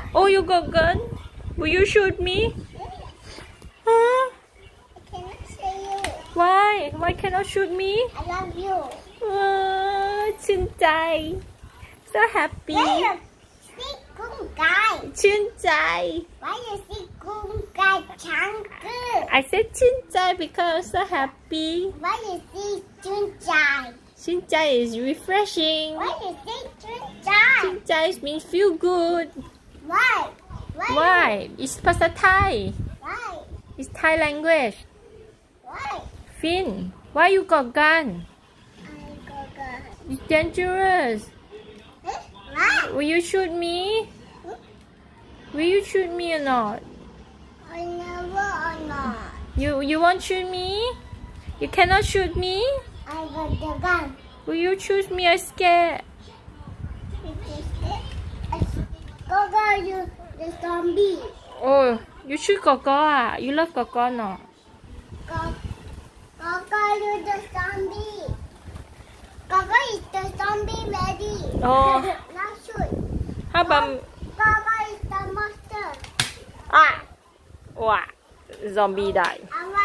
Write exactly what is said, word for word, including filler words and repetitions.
Oh, you got gun? Will you shoot me? Huh? I cannot see you. Why? Why cannot shoot me? I love you. Oh, ชื่นใจ so happy. Why you see กุ้งไก่ชื่นใจ Why you see กุ้งไก่ช้างกือ I said ชื่นใจ because so happy. Why you see จุนใจชื่นใจ is refreshing. Why you see จุนใจชื่นใจ means feel good. Why Why Why? It's ภาษาไทย Why It's Thai language. Why Fynn, why you got gun? I go go It's dangerous. Why Will you shoot me? Will you shoot me or not? I never or not You you won't shoot me? You cannot shoot me? I got the gun Will you shoot me? I'm scared. Go go you the zombie Oh, you shoot Coco ah? You love Coco no? Go Go go you the zombie Go go is the zombie ready Oh. Now shoot How about Go go is the monster ah? Wow, zombie die. I